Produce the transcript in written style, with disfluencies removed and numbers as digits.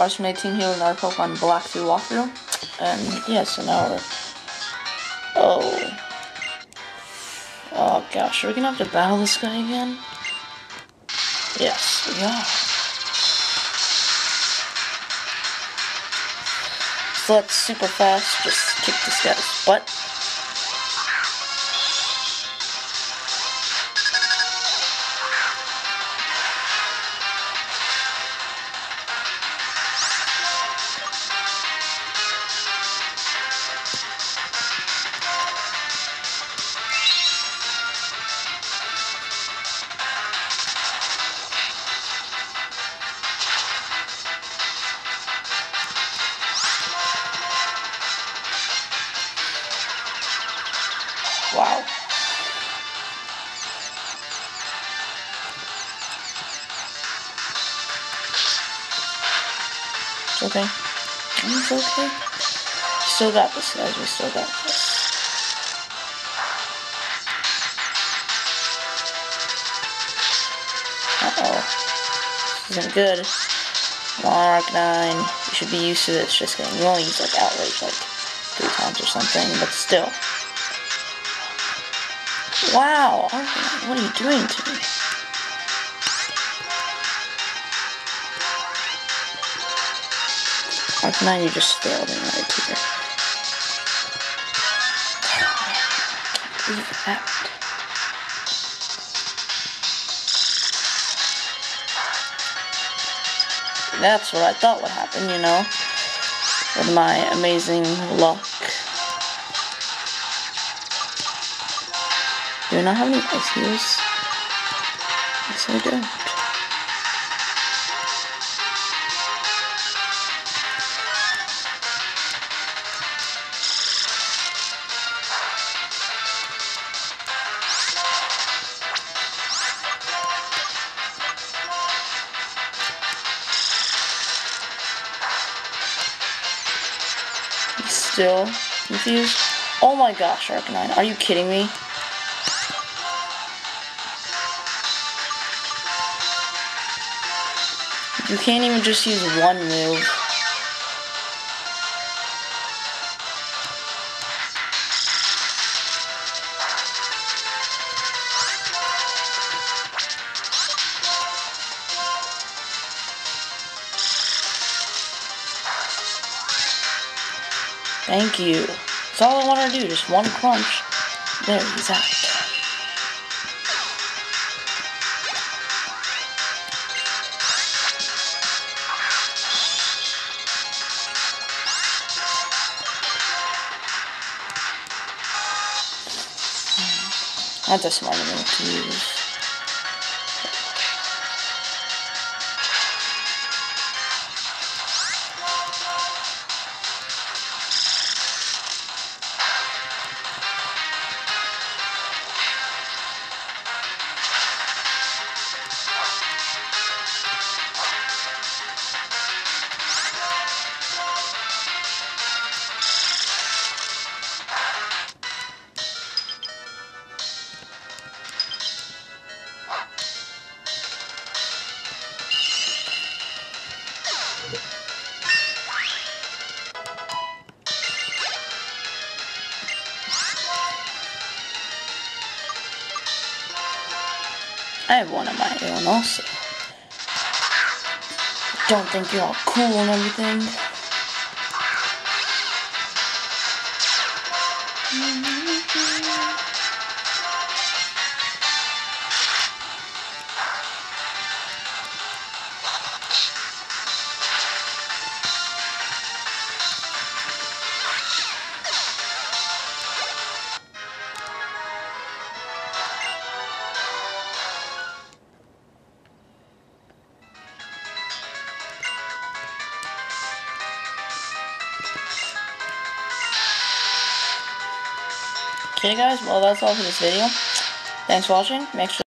Arsenal18 here with another Pokemon Black 2 walkthrough. And yeah, so now we're... Oh gosh, are we gonna have to battle this guy again? Yes, we are. So let's super fast just kick this guy's butt. Wow. It's okay. It's okay. Still got this, guys. We still got this. Uh-oh. This isn't good. Come on, Arcanine. You should be used to this. Just kidding. You only use, like, Outrage, like, 3 times or something, but still. Wow, Arcanine, what are you doing to me? Arcanine, you just failed me right here. I can't believe it happened. That's what I thought would happen, you know, with my amazing luck. Do I not have any ice heals? Yes, I don't. He's still confused? Oh my gosh, Arcanine, are you kidding me? You can't even just use one move. Thank you. That's all I want to do, just one crunch. There, he's out. That's a smart move to use. I have one of my own also. Don't think you're all cool and everything. Okay guys, well that's all for this video. Thanks for watching. Make sure